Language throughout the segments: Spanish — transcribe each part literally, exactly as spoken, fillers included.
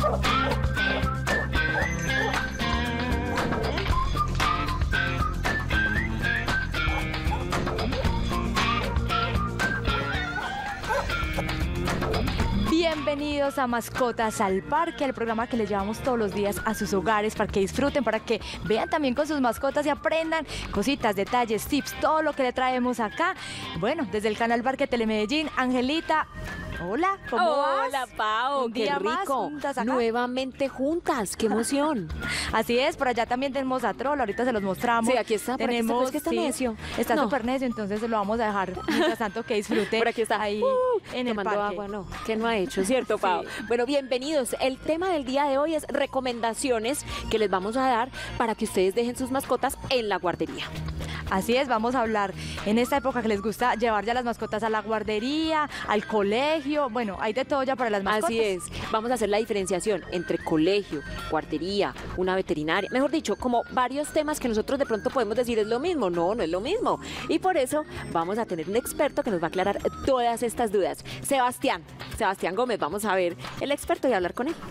Bienvenidos a Mascotas al Parque, el programa que les llevamos todos los días a sus hogares para que disfruten, para que vean también con sus mascotas y aprendan cositas, detalles, tips, todo lo que le traemos acá. Bueno, desde el canal Parque Telemedellín, Angelita. Hola, ¿cómo vas? Hola, Pau, Un qué día rico. más juntas acá. Nuevamente juntas, qué emoción. Así es, por allá también tenemos a Troll, ahorita se los mostramos. Sí, aquí está, por aquí está, tenemos, pero es que está sí, necio. Está No. súper necio, entonces lo vamos a dejar mientras tanto que disfrute. Por aquí está ahí uh, en el tomando parque. agua, no, que no ha hecho, ¿cierto, Pau? Sí. Bueno, bienvenidos. El tema del día de hoy es recomendaciones que les vamos a dar para que ustedes dejen sus mascotas en la guardería. Así es, vamos a hablar en esta época que les gusta llevar ya las mascotas a la guardería, al colegio, bueno, hay de todo ya para las mascotas. Así es, vamos a hacer la diferenciación entre colegio, guardería, una veterinaria, mejor dicho, como varios temas que nosotros de pronto podemos decir es lo mismo, no, no es lo mismo. Y por eso vamos a tener un experto que nos va a aclarar todas estas dudas. Sebastián, Sebastián Gómez, vamos a ver el experto y hablar con él.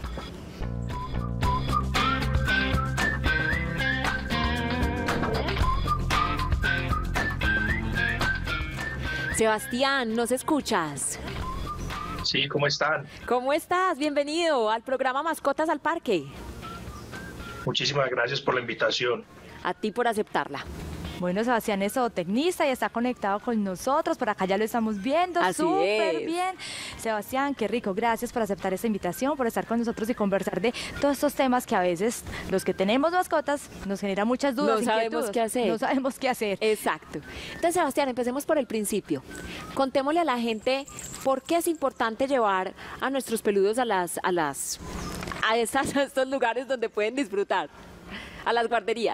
Sebastián, ¿nos escuchas? Sí, ¿cómo están? ¿Cómo estás? Bienvenido al programa Mascotas al Parque. Muchísimas gracias por la invitación. A ti por aceptarla. Bueno, Sebastián es zootecnista y está conectado con nosotros, por acá ya lo estamos viendo, Así súper es. bien. Sebastián, qué rico, gracias por aceptar esta invitación, por estar con nosotros y conversar de todos estos temas que a veces los que tenemos mascotas nos generan muchas dudas. No sabemos inquietudes, qué hacer. No sabemos qué hacer. Exacto. Entonces, Sebastián, empecemos por el principio. Contémosle a la gente por qué es importante llevar a nuestros peludos a las, a las, a estas, a estos lugares donde pueden disfrutar, a las guarderías.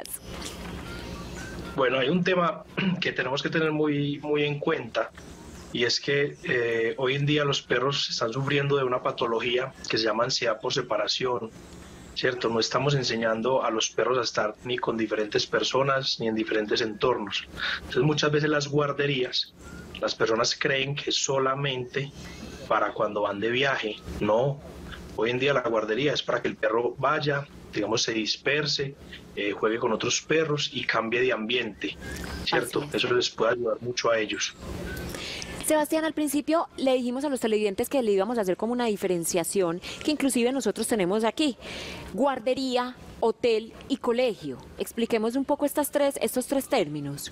Bueno, hay un tema que tenemos que tener muy, muy en cuenta y es que eh, hoy en día los perros están sufriendo de una patología que se llama ansiedad por separación, ¿cierto? No estamos enseñando a los perros a estar ni con diferentes personas ni en diferentes entornos. Entonces muchas veces las guarderías, las personas creen que es solamente para cuando van de viaje. No, hoy en día la guardería es para que el perro vaya, digamos, se disperse, eh, juegue con otros perros y cambie de ambiente, ¿cierto? Eso les puede ayudar mucho a ellos. Sebastián, al principio le dijimos a los televidentes que le íbamos a hacer como una diferenciación que inclusive nosotros tenemos aquí. Guardería, hotel y colegio. Expliquemos un poco estas tres, estos tres términos.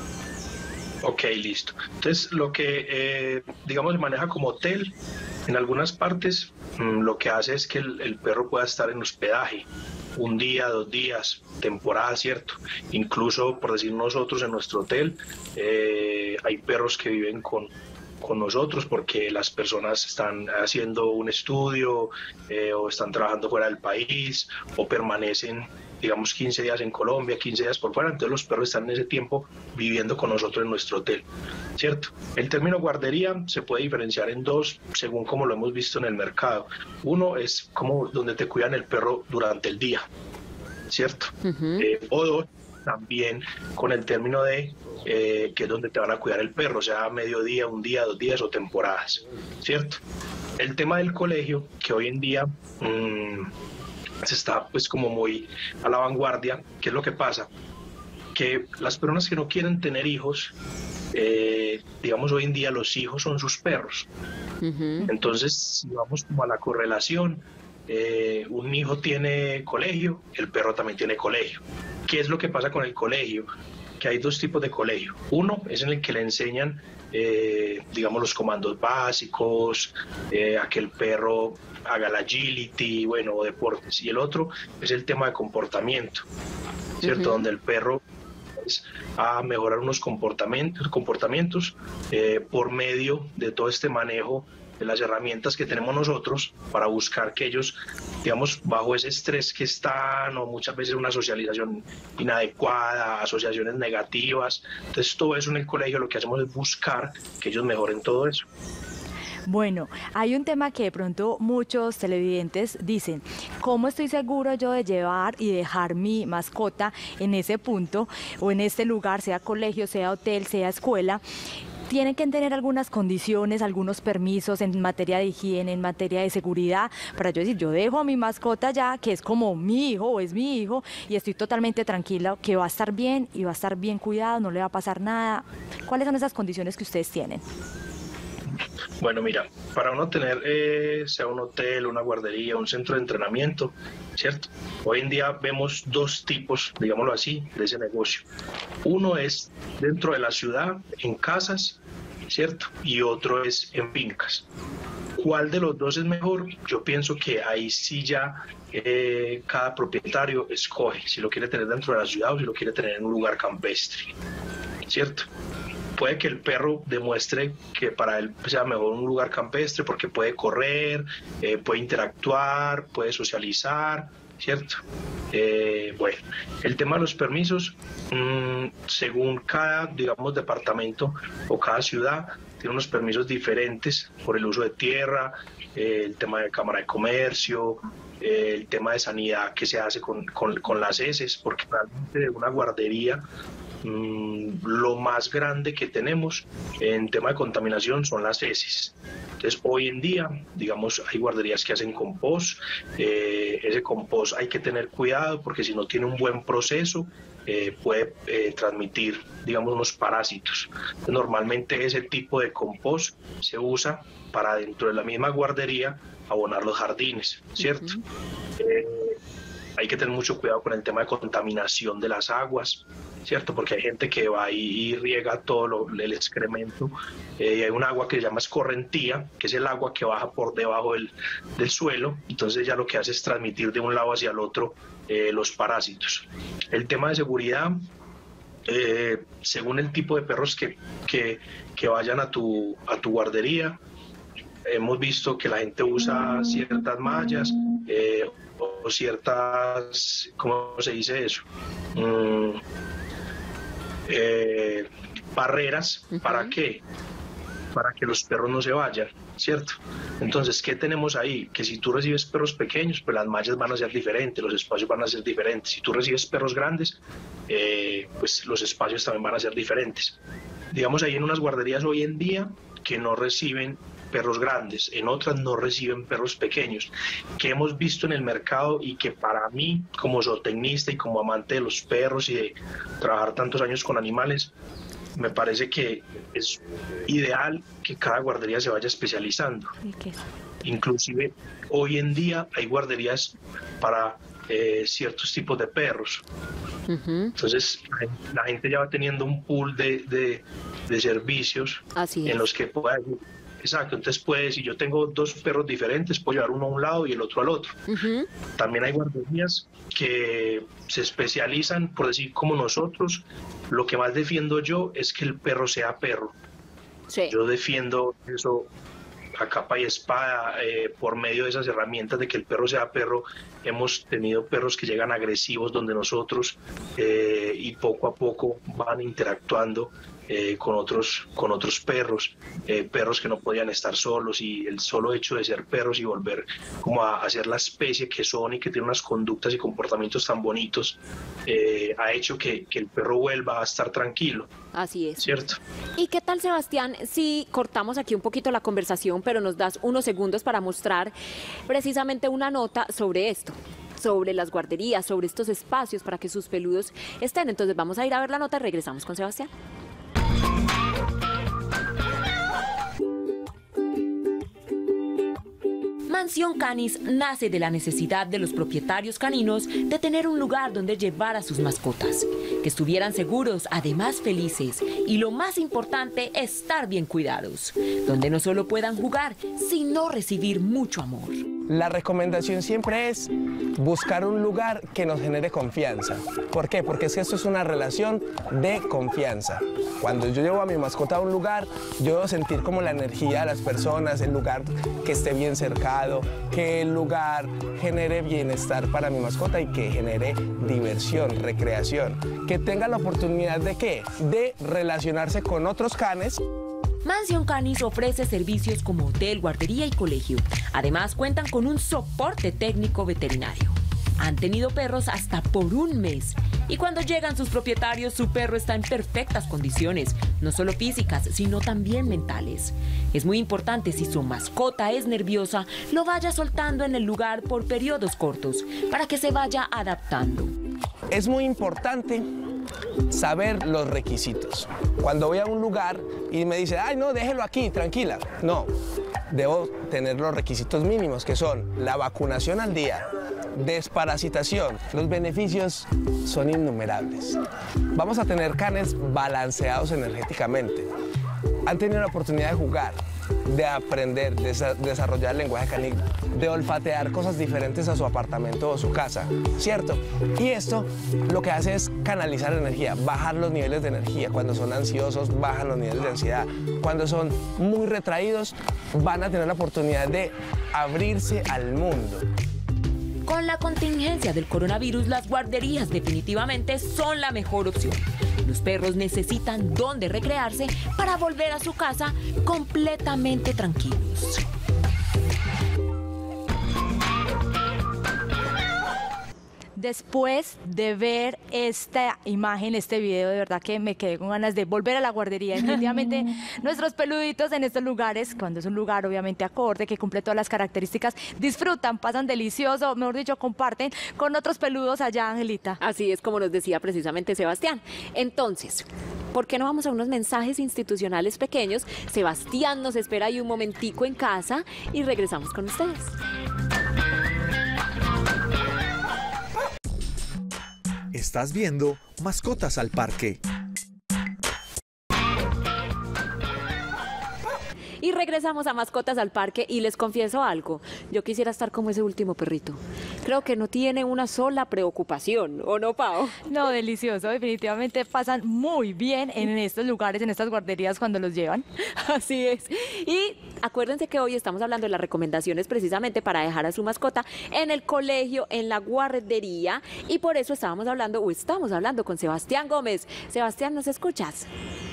Ok, listo. Entonces, lo que, eh, digamos, se maneja como hotel, en algunas partes mmm, lo que hace es que el, el perro pueda estar en hospedaje, un día, dos días, temporada, ¿cierto? Incluso, por decir nosotros, en nuestro hotel eh, hay perros que viven con, con nosotros porque las personas están haciendo un estudio eh, o están trabajando fuera del país o permanecen, digamos, quince días en Colombia, quince días por fuera, entonces los perros están en ese tiempo viviendo con nosotros en nuestro hotel, ¿cierto? El término guardería se puede diferenciar en dos, según como lo hemos visto en el mercado. Uno es como donde te cuidan el perro durante el día, ¿cierto? Uh-huh. eh, o dos, también con el término de eh, que es donde te van a cuidar el perro, sea mediodía, un día, dos días o temporadas, ¿cierto? El tema del colegio, que hoy en día mmm, se está pues como muy a la vanguardia. ¿Qué es lo que pasa? Que las personas que no quieren tener hijos, eh, digamos hoy en día los hijos son sus perros. Uh-huh. Entonces, si vamos como a la correlación, eh, un hijo tiene colegio, el perro también tiene colegio. ¿Qué es lo que pasa con el colegio? Que hay dos tipos de colegio. Uno es en el que le enseñan, eh, digamos, los comandos básicos, eh, a que el perro haga la agility, bueno, o deportes. Y el otro es el tema de comportamiento, ¿cierto? Uh-huh. Donde el perro es a mejorar unos comportamientos, comportamientos eh, por medio de todo este manejo de las herramientas que tenemos nosotros para buscar que ellos, digamos, bajo ese estrés que están, o muchas veces una socialización inadecuada, asociaciones negativas. Entonces todo eso en el colegio lo que hacemos es buscar que ellos mejoren todo eso. Bueno, hay un tema que de pronto muchos televidentes dicen, ¿cómo estoy seguro yo de llevar y dejar mi mascota en ese punto o en este lugar, sea colegio, sea hotel, sea escuela? tienen que tener algunas condiciones, algunos permisos en materia de higiene, en materia de seguridad, para yo decir, yo dejo a mi mascota ya, que es como mi hijo o es mi hijo, y estoy totalmente tranquila que va a estar bien y va a estar bien cuidado, no le va a pasar nada. ¿Cuáles son esas condiciones que ustedes tienen? Bueno, mira, para uno tener, eh, sea un hotel, una guardería, un centro de entrenamiento, ¿cierto? Hoy en día vemos dos tipos, digámoslo así, de ese negocio. Uno es dentro de la ciudad, en casas, ¿cierto? Y otro es en fincas. ¿Cuál de los dos es mejor? Yo pienso que ahí sí ya eh, cada propietario escoge si lo quiere tener dentro de la ciudad o si lo quiere tener en un lugar campestre, ¿cierto? Puede que el perro demuestre que para él sea mejor un lugar campestre porque puede correr, eh, puede interactuar, puede socializar, ¿cierto? Eh, bueno, el tema de los permisos, mmm, según cada, digamos, departamento o cada ciudad, tiene unos permisos diferentes por el uso de tierra, eh, el tema de Cámara de Comercio, eh, el tema de sanidad que se hace con, con, con las heces, porque realmente una guardería, lo más grande que tenemos en tema de contaminación son las heces. Entonces hoy en día, digamos, hay guarderías que hacen compost, eh, ese compost hay que tener cuidado porque si no tiene un buen proceso eh, puede eh, transmitir, digamos, unos parásitos. Entonces, normalmente ese tipo de compost se usa para dentro de la misma guardería abonar los jardines, ¿cierto? Uh-huh. eh, hay que tener mucho cuidado con el tema de contaminación de las aguas, ¿cierto? Porque hay gente que va y riega todo lo, el excremento. Eh, hay un agua que se llama escorrentía, que es el agua que baja por debajo del, del suelo. Entonces ya lo que hace es transmitir de un lado hacia el otro eh, los parásitos. El tema de seguridad, eh, según el tipo de perros que, que, que vayan a tu, a tu guardería, hemos visto que la gente usa ciertas mallas eh, o ciertas, ¿cómo se dice eso? Mm, Eh, barreras. Uh-huh. ¿Para qué? Para que los perros no se vayan, ¿cierto? Entonces, ¿qué tenemos ahí? Que si tú recibes perros pequeños, pues las mallas van a ser diferentes, los espacios van a ser diferentes. Si tú recibes perros grandes, eh, pues los espacios también van a ser diferentes. Digamos, hay en unas guarderías hoy en día que no reciben perros grandes, en otras no reciben perros pequeños, que hemos visto en el mercado y que para mí, como zootecnista y como amante de los perros y de trabajar tantos años con animales, me parece que es ideal que cada guardería se vaya especializando. Inclusive hoy en día hay guarderías para eh, ciertos tipos de perros. Uh-huh. Entonces la gente ya va teniendo un pool de, de, de servicios en los que pueda... Exacto, entonces puede, si yo tengo dos perros diferentes, puedo llevar uno a un lado y el otro al otro. Uh-huh. También hay guarderías que se especializan, por decir como nosotros, lo que más defiendo yo es que el perro sea perro. Sí. Yo defiendo eso a capa y espada, eh, por medio de esas herramientas de que el perro sea perro. Hemos tenido perros que llegan agresivos donde nosotros eh, y poco a poco van interactuando Eh, con otros con otros perros, eh, perros que no podían estar solos, y el solo hecho de ser perros y volver como a, a ser la especie que son y que tienen unas conductas y comportamientos tan bonitos, eh, ha hecho que, que el perro vuelva a estar tranquilo. Así es. ¿Cierto? ¿Y qué tal, Sebastián, si cortamos aquí un poquito la conversación, pero nos das unos segundos para mostrar precisamente una nota sobre esto? Sobre las guarderías, sobre estos espacios para que sus peludos estén. Entonces vamos a ir a ver la nota y regresamos con Sebastián. Mansión Canis nace de la necesidad de los propietarios caninos de tener un lugar donde llevar a sus mascotas, que estuvieran seguros, además felices, y lo más importante, estar bien cuidados, donde no solo puedan jugar, sino recibir mucho amor. La recomendación siempre es buscar un lugar que nos genere confianza. ¿Por qué? Porque es que esto es una relación de confianza. Cuando yo llevo a mi mascota a un lugar, yo debo sentir como la energía de las personas, el lugar que esté bien cercado, que el lugar genere bienestar para mi mascota y que genere diversión, recreación. Que tenga la oportunidad de ¿qué? De relacionarse con otros canes. Mansión Canis ofrece servicios como hotel, guardería y colegio. Además, cuentan con un soporte técnico veterinario. Han tenido perros hasta por un mes. Y cuando llegan sus propietarios, su perro está en perfectas condiciones, no solo físicas, sino también mentales. Es muy importante, si su mascota es nerviosa, lo vaya soltando en el lugar por periodos cortos, para que se vaya adaptando. Es muy importante saber los requisitos. Cuando voy a un lugar y me dice, ay, no, déjelo aquí, tranquila. No, debo tener los requisitos mínimos, que son la vacunación al día, desparasitación. Los beneficios son innumerables. Vamos a tener canes balanceados energéticamente. Han tenido la oportunidad de jugar, de aprender, de desarrollar el lenguaje canino, de olfatear cosas diferentes a su apartamento o su casa, ¿cierto? Y esto lo que hace es canalizar energía, bajar los niveles de energía. Cuando son ansiosos, bajan los niveles de ansiedad. Cuando son muy retraídos, van a tener la oportunidad de abrirse al mundo. Con la contingencia del coronavirus, las guarderías definitivamente son la mejor opción. Los perros necesitan dónde recrearse para volver a su casa completamente tranquilos. Después de ver esta imagen, este video, de verdad que me quedé con ganas de volver a la guardería. Definitivamente nuestros peluditos en estos lugares, cuando es un lugar obviamente acorde, que cumple todas las características, disfrutan, pasan delicioso, mejor dicho, comparten con otros peludos allá, Angelita. Así es como nos decía precisamente Sebastián. Entonces, ¿por qué no vamos a unos mensajes institucionales pequeños? Sebastián nos espera ahí un momentico en casa y regresamos con ustedes. Estás viendo Mascotas al Parque. Y regresamos a Mascotas al Parque y les confieso algo, yo quisiera estar como ese último perrito. Creo que no tiene una sola preocupación, ¿o no, Pau? No, delicioso, definitivamente pasan muy bien en estos lugares, en estas guarderías cuando los llevan. Así es. Y acuérdense que hoy estamos hablando de las recomendaciones precisamente para dejar a su mascota en el colegio, en la guardería, y por eso estábamos hablando, o estamos hablando con Sebastián Gómez. Sebastián, ¿nos escuchas?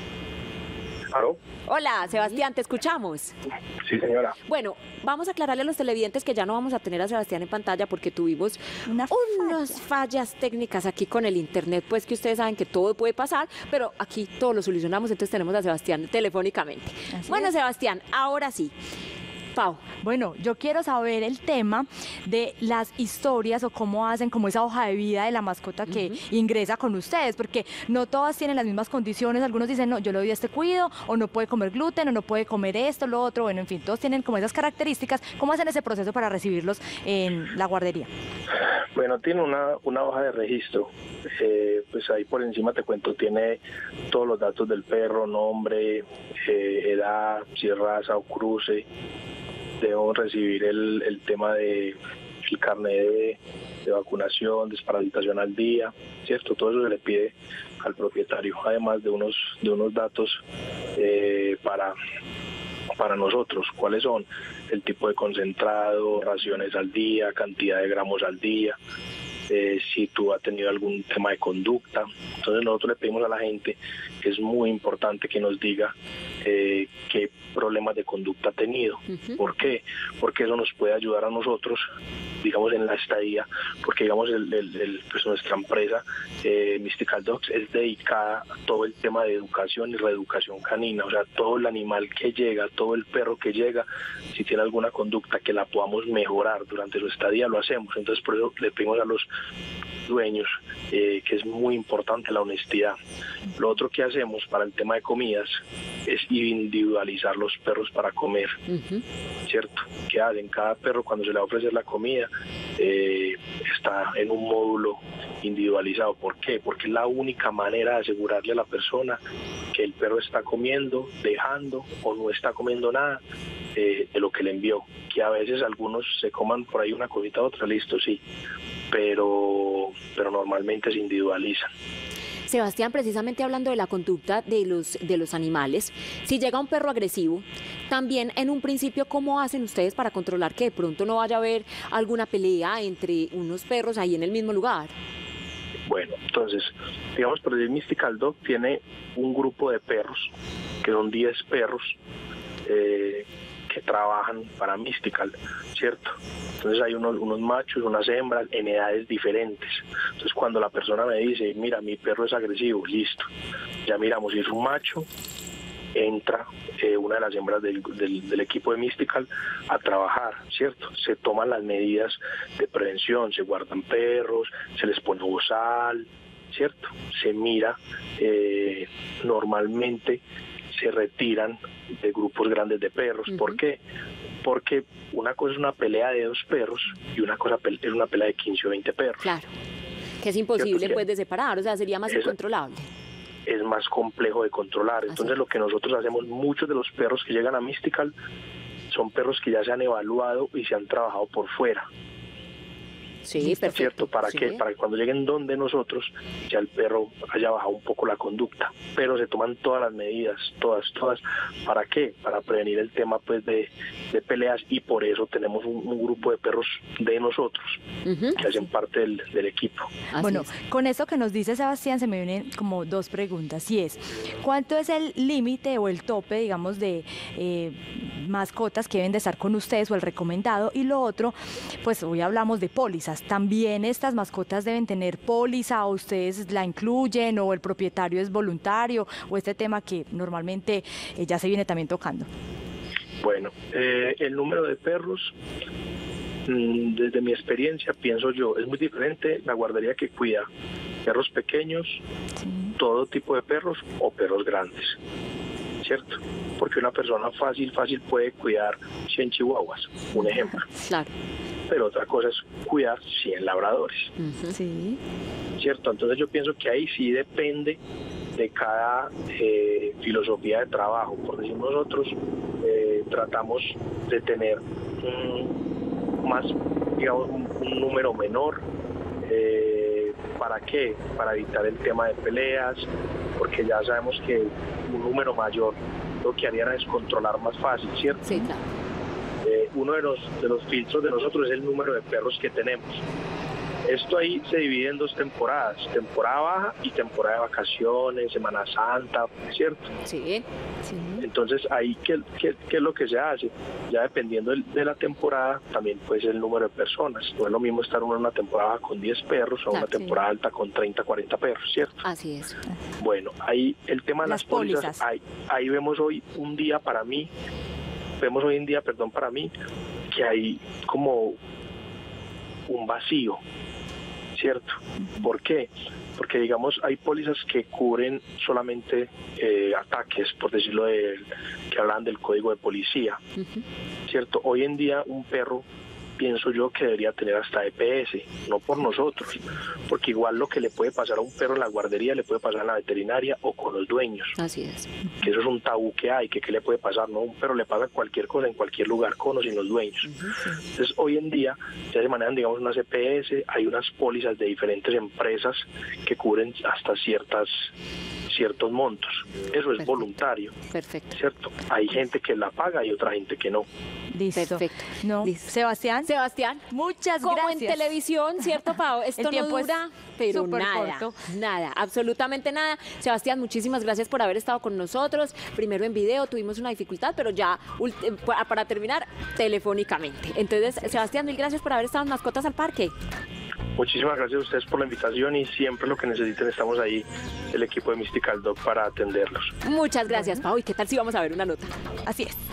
¿Aló? Hola, Sebastián, te escuchamos. Sí, señora. Bueno, vamos a aclararle a los televidentes que ya no vamos a tener a Sebastián en pantalla porque tuvimos Una unas fallas técnicas aquí con el internet, pues que ustedes saben que todo puede pasar, pero aquí todo lo solucionamos, entonces tenemos a Sebastián telefónicamente. Así Bueno, es. Sebastián, ahora sí. Pau. Bueno, yo quiero saber el tema de las historias o cómo hacen como esa hoja de vida de la mascota que uh-huh. ingresa con ustedes, porque no todas tienen las mismas condiciones. Algunos dicen, no, yo le doy este cuido, o no puede comer gluten, o no puede comer esto, lo otro. Bueno, en fin, todos tienen como esas características. ¿Cómo hacen ese proceso para recibirlos en la guardería? Bueno, tiene una, una hoja de registro. Eh, pues ahí por encima te cuento, tiene todos los datos del perro, nombre, eh, edad, si es raza o cruce. Debo recibir el, el tema de el carnet de, de vacunación, desparasitación al día, ¿cierto? Todo eso se le pide al propietario, además de unos de unos datos eh, para para nosotros. ¿Cuáles son? El tipo de concentrado, raciones al día, cantidad de gramos al día, eh, si tú has tenido algún tema de conducta. Entonces nosotros le pedimos a la gente que es muy importante que nos diga eh, qué problemas de conducta ha tenido. Uh-huh. ¿Por qué? Porque eso nos puede ayudar a nosotros, digamos, en la estadía, porque digamos el, el, el, pues nuestra empresa eh, Mystical Dogs es dedicada a todo el tema de educación y reeducación canina, o sea, todo el animal que llega, todo el perro que llega, si tiene alguna conducta que la podamos mejorar durante su estadía, lo hacemos. Entonces por eso le pedimos a los dueños eh, que es muy importante la honestidad. Lo otro que hacemos para el tema de comidas es individualizar los perros para comer, uh-huh. ¿cierto? ¿Qué hacen? Cada perro cuando se le va a ofrecer la comida eh, está en un módulo individualizado. ¿Por qué? Porque es la única manera de asegurarle a la persona que el perro está comiendo, dejando o no está comiendo nada eh, de lo que le envió. Que a veces algunos se coman por ahí una cosita u otra, listo, sí, pero, pero normalmente se individualizan. Sebastián, precisamente hablando de la conducta de los, de los animales, si llega un perro agresivo, también en un principio, ¿cómo hacen ustedes para controlar que de pronto no vaya a haber alguna pelea entre unos perros ahí en el mismo lugar? Bueno, entonces, digamos, por el Mystical Dog tiene un grupo de perros, que son diez perros, eh, que trabajan para Mystical, ¿cierto? Entonces hay unos, unos machos, unas hembras en edades diferentes. Entonces cuando la persona me dice, mira, mi perro es agresivo, listo, ya miramos si es un macho, entra eh, una de las hembras del, del, del equipo de Mystical a trabajar, ¿cierto? Se toman las medidas de prevención, se guardan perros, se les pone bozal, ¿cierto? Se mira, eh, normalmente se retiran de grupos grandes de perros. Uh-huh. ¿Por qué? Porque una cosa es una pelea de dos perros y una cosa es una pelea de quince o veinte perros. Claro, que es imposible pues de separar, o sea, sería más incontrolable. Es más complejo de controlar. Entonces, lo que nosotros hacemos, muchos de los perros que llegan a Mystical son perros que ya se han evaluado y se han trabajado por fuera. Sí, perfecto. ¿Cierto? ¿Para sí. qué? Para que cuando lleguen donde nosotros ya el perro haya bajado un poco la conducta. Pero se toman todas las medidas, todas, todas. ¿Para qué? Para prevenir el tema pues de, de peleas, y por eso tenemos un, un grupo de perros de nosotros uh-huh. que hacen parte del, del equipo. Así bueno, es. Con eso que nos dice Sebastián se me vienen como dos preguntas, y es, ¿cuánto es el límite o el tope, digamos, de eh, mascotas que deben de estar con ustedes o el recomendado? Y lo otro, pues hoy hablamos de pólizas. ¿También estas mascotas deben tener póliza, o ustedes la incluyen, o el propietario es voluntario, o este tema que normalmente eh, ya se viene también tocando? Bueno, eh, el número de perros, mmm, desde mi experiencia, pienso yo, es muy diferente la guardería que cuida perros pequeños, sí. todo tipo de perros o perros grandes, ¿cierto? Porque una persona fácil, fácil puede cuidar cien chihuahuas, un ejemplo. Claro. Pero otra cosa es cuidar cien labradores. Uh-huh. Sí. ¿Cierto? Entonces yo pienso que ahí sí depende de cada eh, filosofía de trabajo. Por decir, nosotros eh, tratamos de tener un, más, digamos, un, un número menor. Eh, ¿Para qué? Para evitar el tema de peleas, porque ya sabemos que un número mayor lo que harían es controlar más fácil, ¿cierto? Sí, claro. Eh, uno de los, de los filtros de nosotros es el número de perros que tenemos. Esto ahí se divide en dos temporadas, temporada baja y temporada de vacaciones, Semana Santa, ¿cierto? Sí, sí. Entonces ahí, ¿qué, qué, qué es lo que se hace? Ya dependiendo de la temporada, también puede ser el número de personas. No es lo mismo estar uno en una temporada con diez perros o claro, una temporada sí. alta con treinta, cuarenta perros, ¿cierto? Así es. Bueno, ahí el tema de las, las pólizas, pólizas ahí, ahí vemos hoy un día para mí, vemos hoy en día, perdón, para mí, que hay como un vacío, ¿cierto? ¿Por qué? Porque, digamos, hay pólizas que cubren solamente eh, ataques, por decirlo de, que hablan del código de policía, uh-huh. ¿cierto? Hoy en día un perro, pienso yo que debería tener hasta E P S, no por nosotros, porque igual lo que le puede pasar a un perro en la guardería le puede pasar en la veterinaria o con los dueños. Así es. Que eso es un tabú que hay, que qué le puede pasar, ¿no? Un perro le pasa cualquier cosa en cualquier lugar con o sin los dueños. Uh-huh. Entonces hoy en día ya se manejan, digamos, unas E P S, hay unas pólizas de diferentes empresas que cubren hasta ciertas ciertos montos. Eso es Perfecto. voluntario. Perfecto. ¿Cierto? Hay gente que la paga y otra gente que no. Listo. Perfecto. No. Listo. Sebastián. Sebastián, muchas como gracias. Como en televisión, ¿cierto, Pau? Esto no dura, pero nada, corto. nada, absolutamente nada. Sebastián, muchísimas gracias por haber estado con nosotros. Primero en video, tuvimos una dificultad, pero ya para terminar, telefónicamente. Entonces, Sebastián, mil gracias por haber estado en Mascotas al Parque. Muchísimas gracias a ustedes por la invitación, y siempre lo que necesiten estamos ahí, el equipo de Mystical Dog, para atenderlos. Muchas gracias, Pau. ¿Y qué tal si vamos a ver una nota? Así es.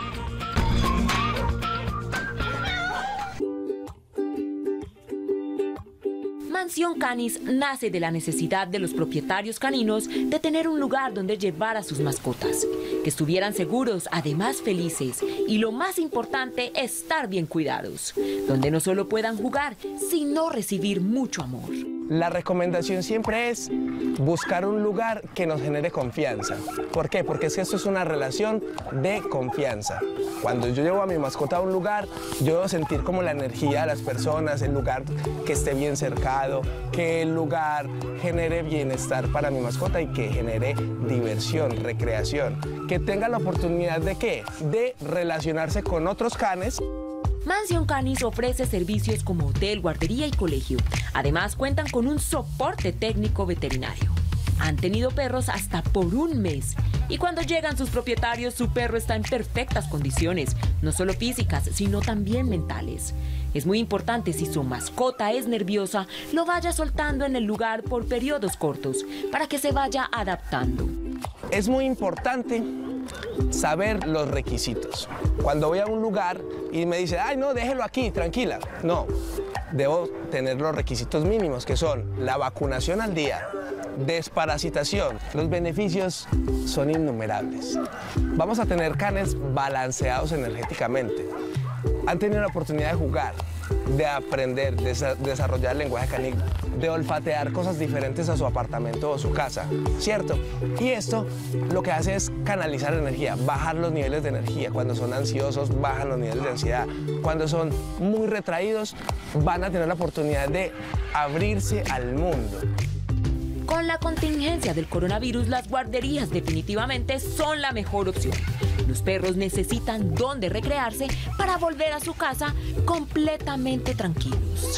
Mansión Canis nace de la necesidad de los propietarios caninos de tener un lugar donde llevar a sus mascotas, que estuvieran seguros, además felices, y lo más importante, estar bien cuidados, donde no solo puedan jugar, sino recibir mucho amor. La recomendación siempre es buscar un lugar que nos genere confianza. ¿Por qué? Porque es que esto es una relación de confianza. Cuando yo llevo a mi mascota a un lugar, yo debo sentir como la energía de las personas, el lugar que esté bien cercado, que el lugar genere bienestar para mi mascota y que genere diversión, recreación. Que tenga la oportunidad de ¿qué? De relacionarse con otros canes. Mansión Canis ofrece servicios como hotel, guardería y colegio. Además, cuentan con un soporte técnico veterinario. Han tenido perros hasta por un mes. Y cuando llegan sus propietarios, su perro está en perfectas condiciones, no solo físicas, sino también mentales. Es muy importante, si su mascota es nerviosa, lo vaya soltando en el lugar por periodos cortos, para que se vaya adaptando. Es muy importante saber los requisitos. Cuando voy a un lugar y me dice, ay, no, déjelo aquí, tranquila. No, debo tener los requisitos mínimos, que son la vacunación al día, desparasitación. Los beneficios son innumerables. Vamos a tener canes balanceados energéticamente. Han tenido la oportunidad de jugar, de aprender, de desarrollar el lenguaje canino, de olfatear cosas diferentes a su apartamento o su casa, ¿cierto? Y esto lo que hace es canalizar energía, bajar los niveles de energía. Cuando son ansiosos, bajan los niveles de ansiedad. Cuando son muy retraídos, van a tener la oportunidad de abrirse al mundo. Con la contingencia del coronavirus, las guarderías definitivamente son la mejor opción. Los perros necesitan dónde recrearse para volver a su casa completamente tranquilos.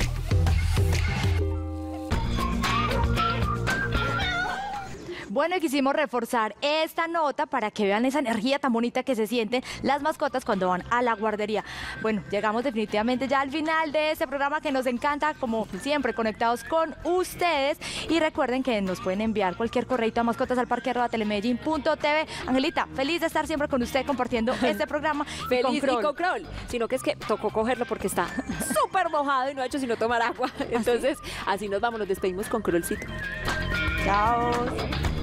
Bueno, y quisimos reforzar esta nota para que vean esa energía tan bonita que se sienten las mascotas cuando van a la guardería. Bueno, llegamos definitivamente ya al final de este programa que nos encanta, como siempre, conectados con ustedes. Y recuerden que nos pueden enviar cualquier correito a mascotas al parque arroba telemedellín punto t v. Angelita, feliz de estar siempre con usted compartiendo este programa. Feliz y con Kroll. Sino que es que tocó cogerlo porque está súper mojado y no ha hecho sino tomar agua. Entonces, así nos vamos, nos despedimos con Krollcito. Chao.